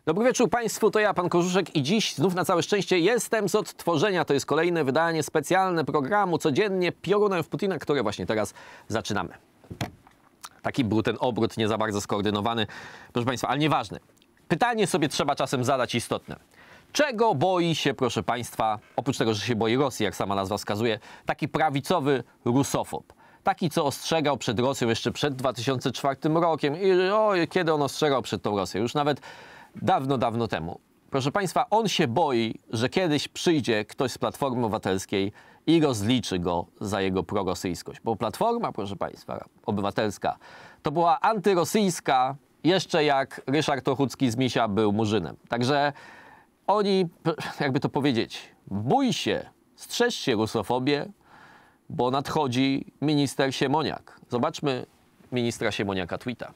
Dobry wieczór Państwu, to ja, pan Korzuszek i dziś znów na całe szczęście jestem z odtworzenia. To jest kolejne wydanie specjalne programu Codziennie piorunem w Putina, które właśnie teraz zaczynamy. Taki był ten obrót, nie za bardzo skoordynowany, proszę Państwa, ale nieważne. Pytanie sobie trzeba czasem zadać istotne. Czego boi się, proszę Państwa, oprócz tego, że się boi Rosji, jak sama nazwa wskazuje, taki prawicowy rusofob? Taki, co ostrzegał przed Rosją jeszcze przed 2004 rokiem. I kiedy on ostrzegał przed tą Rosją? Już nawet dawno, dawno temu. Proszę Państwa, on się boi, że kiedyś przyjdzie ktoś z Platformy Obywatelskiej i rozliczy go za jego prorosyjskość. Bo Platforma, proszę Państwa, Obywatelska, to była antyrosyjska jeszcze jak Ryszard Ochódzki z Misia był murzynem. Także oni, jakby to powiedzieć, bój się, strzeż się rusofobię, bo nadchodzi minister Siemoniak. Zobaczmy ministra Siemoniaka tweeta.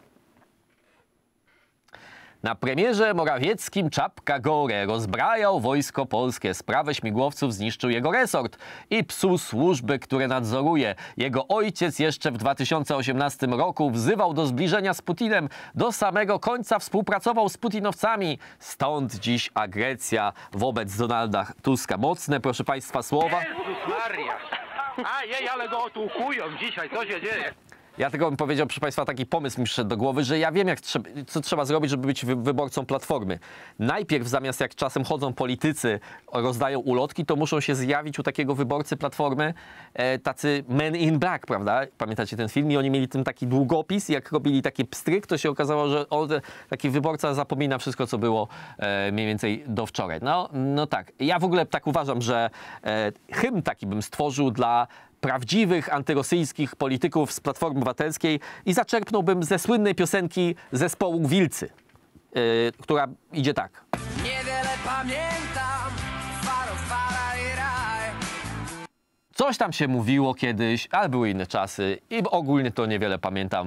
Na premierze Morawieckim czapka gore rozbrajał wojsko polskie. Sprawę śmigłowców zniszczył jego resort i psuł służby, które nadzoruje. Jego ojciec jeszcze w 2018 roku wzywał do zbliżenia z Putinem. Do samego końca współpracował z putinowcami. Stąd dziś agresja wobec Donalda Tuska. Mocne, proszę Państwa, słowa. Jezus Maria! Ajej, ale go otłukują dzisiaj, co się dzieje? Ja tylko bym powiedział, proszę Państwa, taki pomysł mi przyszedł do głowy, że ja wiem, co trzeba zrobić, żeby być wyborcą Platformy. Najpierw, zamiast jak czasem chodzą politycy, rozdają ulotki, to muszą się zjawić u takiego wyborcy Platformy tacy Men in Black, prawda? Pamiętacie ten film? I oni mieli ten taki długopis i jak robili taki pstryk, to się okazało, że taki wyborca zapomina wszystko, co było mniej więcej do wczoraj. No tak. Ja w ogóle tak uważam, że hymn taki bym stworzył dla prawdziwych antyrosyjskich polityków z Platformy Obywatelskiej i zaczerpnąłbym ze słynnej piosenki zespołu Wilcy, która idzie tak. Niewiele pamiętam, fara i raj. Coś tam się mówiło kiedyś, ale były inne czasy i ogólnie to niewiele pamiętam.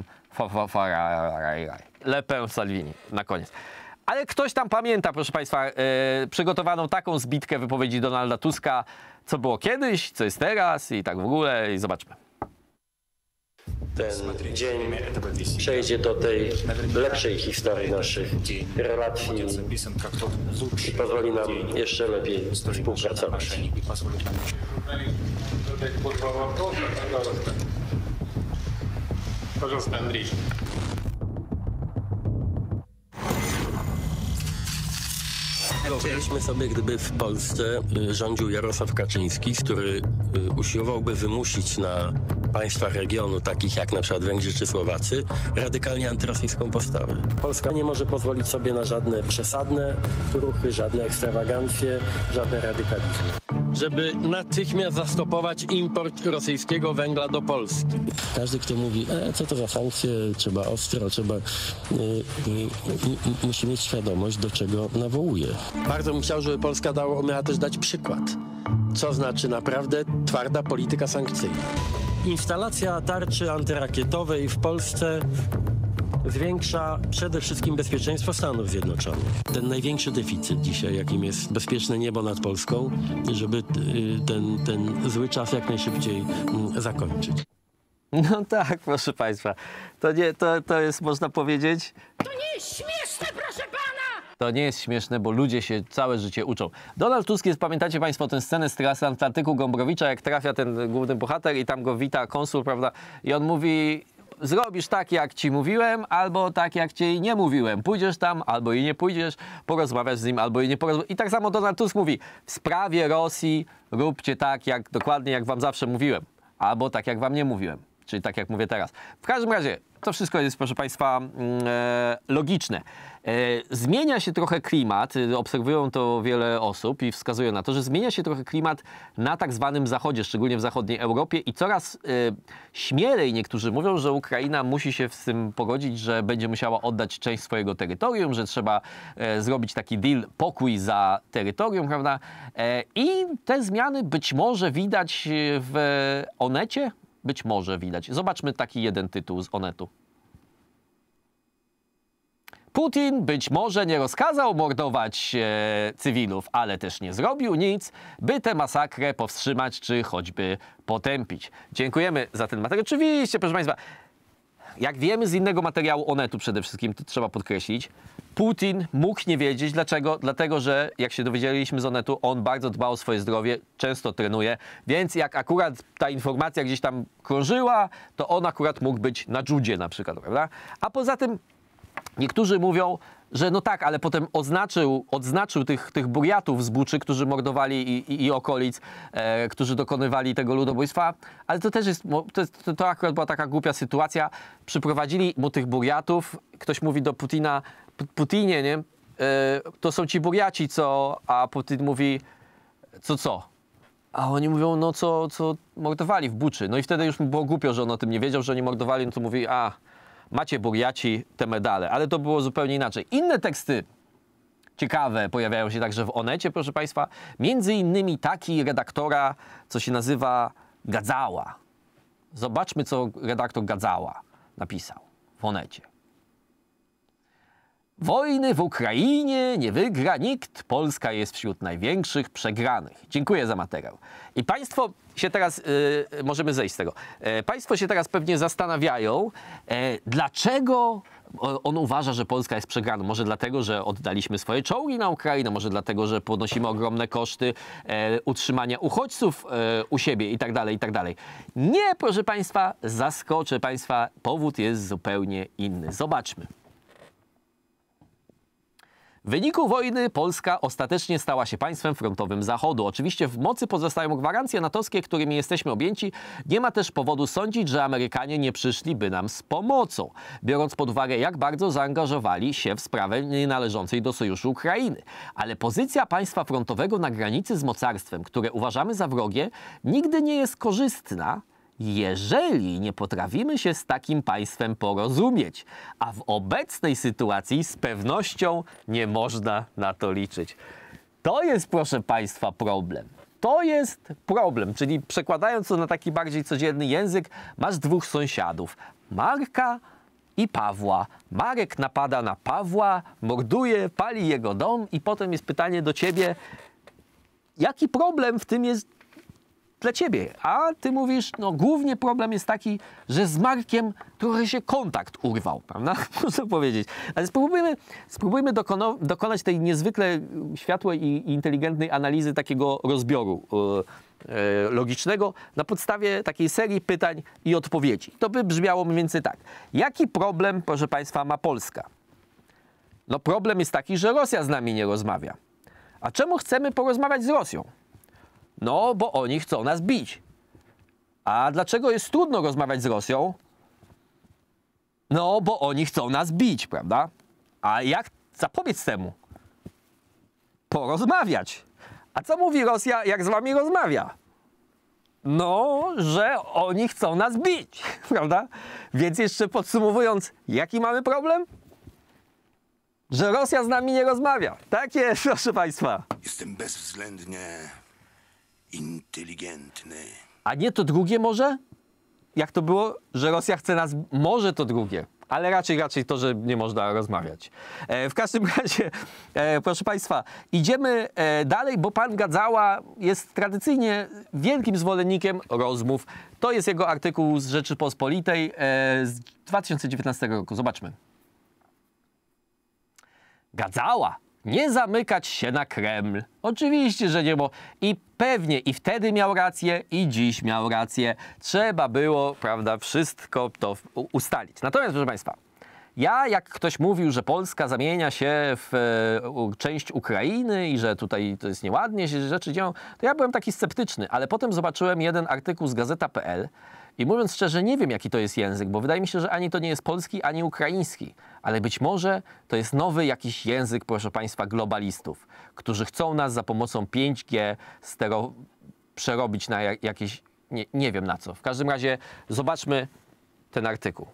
Le Pen Salvini na koniec. Ale ktoś tam pamięta, proszę Państwa, przygotowaną taką zbitkę wypowiedzi Donalda Tuska, co było kiedyś, co jest teraz i tak w ogóle i zobaczmy. Ten dzień przejdzie do tej lepszej historii naszych relacji i pozwoli nam jeszcze lepiej współpracować. Пожалуйста, Андрей. Wyobraźmy sobie, gdyby w Polsce rządził Jarosław Kaczyński, który usiłowałby wymusić na państwa regionu, takich jak na przykład Węgrzy czy Słowacy, radykalnie antyrosyjską postawę. Polska nie może pozwolić sobie na żadne przesadne ruchy, żadne ekstrawagancje, żadne radykalizmy. Żeby natychmiast zastopować import rosyjskiego węgla do Polski. Każdy, kto mówi, co to za sankcje, trzeba ostro, musi mieć świadomość, do czego nawołuje. Bardzo bym chciał, żeby Polska miała też dać przykład, co znaczy naprawdę twarda polityka sankcyjna. Instalacja tarczy antyrakietowej w Polsce zwiększa przede wszystkim bezpieczeństwo Stanów Zjednoczonych. Ten największy deficyt dzisiaj, jakim jest bezpieczne niebo nad Polską, żeby ten zły czas jak najszybciej zakończyć. No tak, proszę Państwa. To jest, można powiedzieć... To nie jest śmieszne, proszę pana! To nie jest śmieszne, bo ludzie się całe życie uczą. Donald Tusk jest, pamiętacie Państwo tę scenę z trasy Atlantyku Gombrowicza, jak trafia ten główny bohater i tam go wita konsul, prawda? I on mówi... Zrobisz tak, jak ci mówiłem, albo tak, jak ci nie mówiłem. Pójdziesz tam, albo i nie pójdziesz, porozmawiasz z nim, albo i nie porozmawiasz. I tak samo Donald Tusk mówi, w sprawie Rosji róbcie tak, dokładnie jak wam zawsze mówiłem. Albo tak, jak wam nie mówiłem. Czyli tak, jak mówię teraz. W każdym razie, to wszystko jest, proszę Państwa, logiczne. Zmienia się trochę klimat, obserwują to wiele osób i wskazują na to, że zmienia się trochę klimat na tak zwanym Zachodzie, szczególnie w zachodniej Europie i coraz śmielej niektórzy mówią, że Ukraina musi się z tym pogodzić, że będzie musiała oddać część swojego terytorium, że trzeba zrobić taki deal, pokój za terytorium, prawda? I te zmiany być może widać w Onecie, być może widać. Zobaczmy taki jeden tytuł z Onetu. Putin być może nie rozkazał mordować cywilów, ale też nie zrobił nic, by tę masakrę powstrzymać czy choćby potępić. Dziękujemy za ten materiał. Oczywiście, proszę Państwa, jak wiemy z innego materiału Onetu przede wszystkim, to trzeba podkreślić, Putin mógł nie wiedzieć. Dlaczego? Dlatego, że jak się dowiedzieliśmy z Onetu, on bardzo dba o swoje zdrowie, często trenuje, więc jak akurat ta informacja gdzieś tam krążyła, to on akurat mógł być na judzie na przykład, prawda? A poza tym niektórzy mówią, że no tak, ale potem odznaczył tych Burjatów z Buczy, którzy mordowali i okolic, którzy dokonywali tego ludobójstwa, ale to też jest, to akurat była taka głupia sytuacja. Przyprowadzili mu tych Burjatów, ktoś mówi do Putina, Putinie, nie? To są ci Burjaci, co? A Putin mówi, co? A oni mówią, no co mordowali w Buczy. No i wtedy już mu było głupio, że on o tym nie wiedział, że oni mordowali, no to mówi, macie Burjaci te medale, ale to było zupełnie inaczej. Inne teksty ciekawe pojawiają się także w Onecie, proszę Państwa. Między innymi taki redaktora, co się nazywa Gadzała. Zobaczmy, co redaktor Gadzała napisał w Onecie. Wojny w Ukrainie nie wygra nikt. Polska jest wśród największych przegranych. Dziękuję za materiał. I Państwo się teraz, możemy zejść z tego, Państwo się teraz pewnie zastanawiają, dlaczego on uważa, że Polska jest przegraną. Może dlatego, że oddaliśmy swoje czołgi na Ukrainę, może dlatego, że ponosimy ogromne koszty utrzymania uchodźców u siebie i tak dalej, i tak dalej. Nie, proszę Państwa, zaskoczę Państwa, powód jest zupełnie inny. Zobaczmy. W wyniku wojny Polska ostatecznie stała się państwem frontowym Zachodu. Oczywiście w mocy pozostają gwarancje natowskie, którymi jesteśmy objęci. Nie ma też powodu sądzić, że Amerykanie nie przyszliby nam z pomocą, biorąc pod uwagę, jak bardzo zaangażowali się w sprawę nienależącej do sojuszu Ukrainy. Ale pozycja państwa frontowego na granicy z mocarstwem, które uważamy za wrogie, nigdy nie jest korzystna, jeżeli nie potrafimy się z takim państwem porozumieć. A w obecnej sytuacji z pewnością nie można na to liczyć. To jest, proszę Państwa, problem. To jest problem, czyli przekładając to na taki bardziej codzienny język, masz dwóch sąsiadów, Marka i Pawła. Marek napada na Pawła, morduje, pali jego dom i potem jest pytanie do ciebie, jaki problem w tym jest dla ciebie? A ty mówisz, no głównie problem jest taki, że z Markiem trochę się kontakt urwał, prawda? Można powiedzieć. Ale spróbujmy dokonać tej niezwykle światłej i inteligentnej analizy takiego rozbioru logicznego na podstawie takiej serii pytań i odpowiedzi. To by brzmiało mniej więcej tak. Jaki problem, proszę Państwa, ma Polska? No problem jest taki, że Rosja z nami nie rozmawia. A czemu chcemy porozmawiać z Rosją? No, bo oni chcą nas bić. A dlaczego jest trudno rozmawiać z Rosją? No, bo oni chcą nas bić, prawda? A jak zapobiec temu? Porozmawiać. A co mówi Rosja, jak z wami rozmawia? No, że oni chcą nas bić, prawda? Więc jeszcze podsumowując, jaki mamy problem? Że Rosja z nami nie rozmawia. Tak jest, proszę Państwa. Jestem bezwzględnie inteligentny. A nie to drugie może? Jak to było, że Rosja chce nas... Może to drugie, ale raczej to, że nie można rozmawiać. W każdym razie, proszę Państwa, idziemy dalej, bo pan Gadzała jest tradycyjnie wielkim zwolennikiem rozmów. To jest jego artykuł z Rzeczypospolitej z 2019 roku. Zobaczmy. Gadzała. Nie zamykać się na Kreml. Oczywiście, że nie, bo i pewnie i wtedy miał rację, i dziś miał rację. Trzeba było, prawda, wszystko to ustalić. Natomiast, proszę Państwa, jak ktoś mówił, że Polska zamienia się w część Ukrainy i że tutaj to jest nieładnie, się rzeczy dzieją, to ja byłem taki sceptyczny, ale potem zobaczyłem jeden artykuł z Gazeta.pl i mówiąc szczerze, nie wiem, jaki to jest język, bo wydaje mi się, że ani to nie jest polski, ani ukraiński, ale być może to jest nowy jakiś język, proszę Państwa, globalistów, którzy chcą nas za pomocą 5G przerobić na jakieś, nie wiem na co. W każdym razie zobaczmy ten artykuł.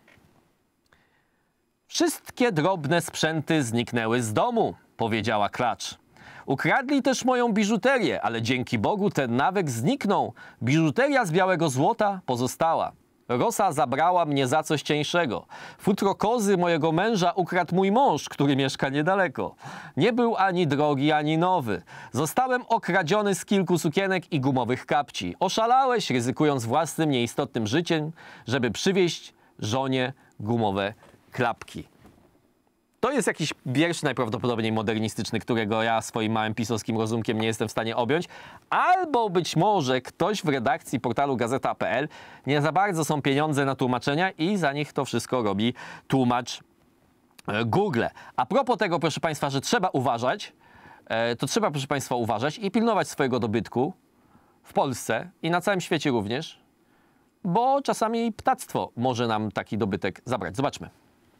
Wszystkie drobne sprzęty zniknęły z domu, powiedziała klacz. Ukradli też moją biżuterię, ale dzięki Bogu ten nawyk zniknął. Biżuteria z białego złota pozostała. Rosa zabrała mnie za coś cieńszego. Futro kozy mojego męża ukradł mój mąż, który mieszka niedaleko. Nie był ani drogi, ani nowy. Zostałem okradziony z kilku sukienek i gumowych kapci. Oszalałeś, ryzykując własnym nieistotnym życiem, żeby przywieźć żonie gumowe klapki. To jest jakiś wiersz najprawdopodobniej modernistyczny, którego ja swoim małym pisowskim rozumkiem nie jestem w stanie objąć. Albo być może ktoś w redakcji portalu gazeta.pl nie za bardzo są pieniądze na tłumaczenia i za nich to wszystko robi tłumacz Google. A propos tego, proszę Państwa, że trzeba uważać, to trzeba, proszę Państwa, uważać i pilnować swojego dobytku w Polsce i na całym świecie również, bo czasami ptactwo może nam taki dobytek zabrać. Zobaczmy.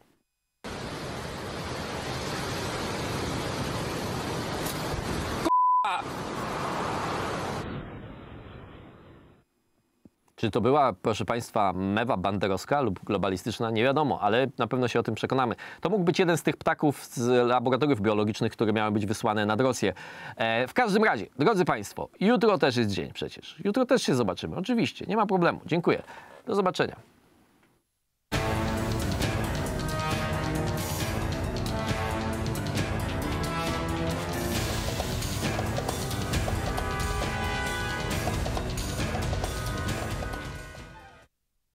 Czy to była, proszę Państwa, mewa banderowska lub globalistyczna? Nie wiadomo, ale na pewno się o tym przekonamy. To mógł być jeden z tych ptaków z laboratoriów biologicznych, które miały być wysłane nad Rosję. W każdym razie, drodzy Państwo, jutro też jest dzień przecież. Jutro też się zobaczymy, oczywiście, nie ma problemu. Dziękuję. Do zobaczenia.